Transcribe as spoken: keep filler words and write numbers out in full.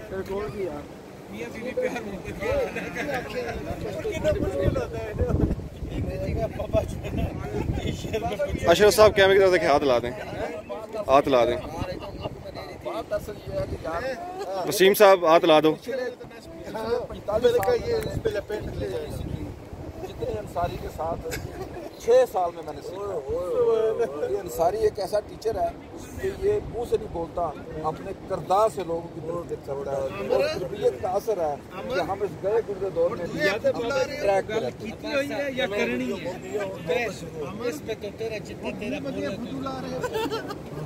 अशरफ साहब कैमरे की तरफ देखे, हाथ ला दें, हाथ ला दें। वसीम साहब हाथ ला दो। जितने अंसारी के साथ छः साल में मैंने सीखा। ये अंसारी एक ऐसा टीचर है कि ये मुंह से नहीं बोलता, अपने किरदार से लोगों की तरफ देख सकता है। और तरबियत का असर है कि हम इस गए गुजरे दौर में ट्रैक पर रहते हैं।